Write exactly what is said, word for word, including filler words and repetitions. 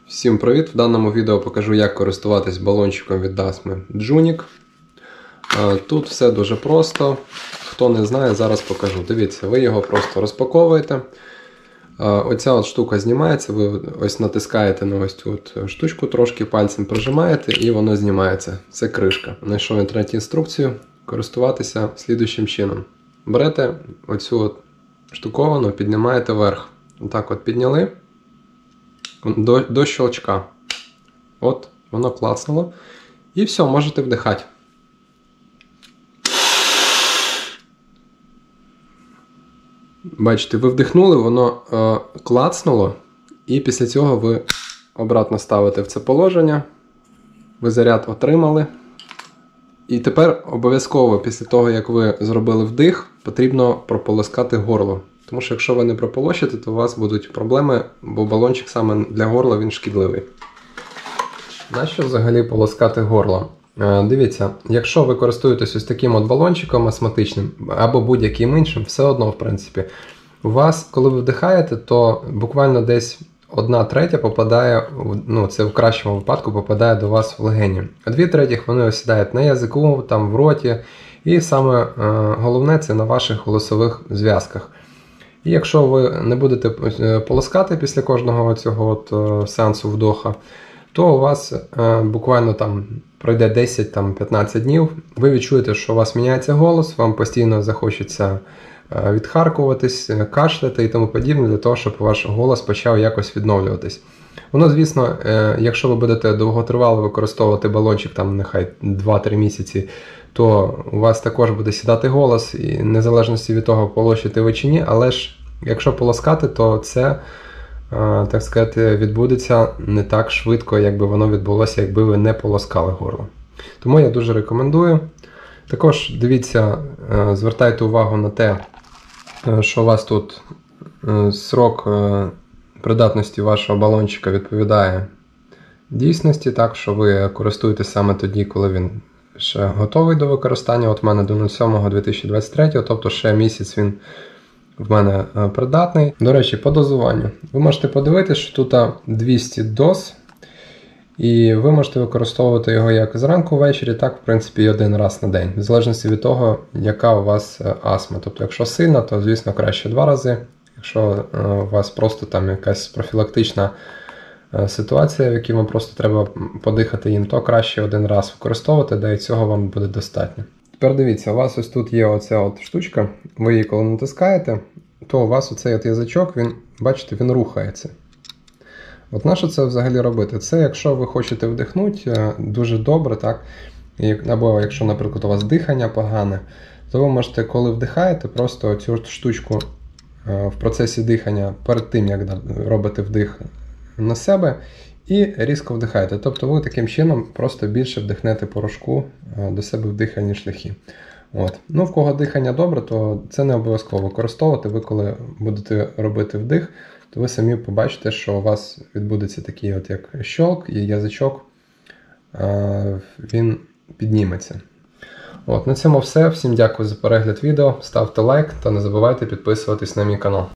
Всім привіт! В даному відео покажу, як користуватись балончиком від Dasma Junik. Тут все дуже просто. Хто не знає, зараз покажу. Дивіться, ви його просто розпаковуєте. Оця от штука знімається, ви ось натискаєте на ось цю от штучку, трошки пальцем прижимаєте і воно знімається. Це кришка. Знайшов в інтернеті інструкцію. Користуватися слідуючим чином. Берете оцю от штуковину, піднімаєте вверх. Отак от підняли. До, до щелчка. От, воно клацнуло. І все, можете вдихати. Бачите, ви вдихнули, воно е, клацнуло. І після цього ви обратно ставите в це положення. Ви заряд отримали. І тепер обов'язково після того, як ви зробили вдих, потрібно прополоскати горло. Тому що якщо ви не прополощите, то у вас будуть проблеми, бо балончик саме для горла він шкідливий. Нащо взагалі полоскати горло? Е, дивіться, якщо ви користуєтесь ось таким от балончиком астматичним, або будь-яким іншим, все одно, в принципі, у вас, коли ви вдихаєте, то буквально десь одна третя попадає, ну це в кращому випадку, попадає до вас в легені. А дві третіх вони осідають на язику, там в роті, і саме е, головне це на ваших голосових зв'язках. І якщо ви не будете полоскати після кожного цього от сеансу вдоха, то у вас е, буквально там пройде десять-п'ятнадцять днів, ви відчуєте, що у вас міняється голос, вам постійно захочеться е, відхаркуватись, кашляти і тому подібне, для того, щоб ваш голос почав якось відновлюватись. Воно, звісно, е, якщо ви будете довготривало використовувати балончик, там нехай два-три місяці, то у вас також буде сідати голос, і незалежності від того, полощите ви чи ні, але ж якщо полоскати, то це, так сказати, відбудеться не так швидко, як би воно відбулося, якби ви не полоскали горло. Тому я дуже рекомендую. Також дивіться, звертайте увагу на те, що у вас тут срок придатності вашого балончика відповідає дійсності, так що ви користуєтесь саме тоді, коли він ще готовий до використання. От в мене до сьомого дві тисячі двадцять третього, тобто ще місяць він в мене придатний. До речі, по дозуванню. Ви можете подивитися, що тут двісті доз, і ви можете використовувати його як зранку, ввечері, так, в принципі, і один раз на день. В залежності від того, яка у вас астма. Тобто, якщо сильна, то, звісно, краще два рази. Якщо у вас просто там якась профілактична ситуація, в якій вам просто треба подихати їм, то краще один раз використовувати, да і цього вам буде достатньо. Тепер дивіться, у вас ось тут є оця от штучка, ви її коли натискаєте, то у вас оцей от язичок, він, бачите, він рухається. От на що це взагалі робити? Це якщо ви хочете вдихнути дуже добре, так, або якщо, наприклад, у вас дихання погане, то ви можете, коли вдихаєте, просто цю штучку в процесі дихання, перед тим, як робите вдих на себе, і різко вдихаєте. Тобто ви таким чином просто більше вдихнете порошку до себе в дихальні шляхи. От. Ну, в кого дихання добре, то це не обов'язково використовувати. Ви коли будете робити вдих, то ви самі побачите, що у вас відбудеться такий от як щолк, і язичок він підніметься. От, на цьому все. Всім дякую за перегляд відео. Ставте лайк та не забувайте підписуватись на мій канал.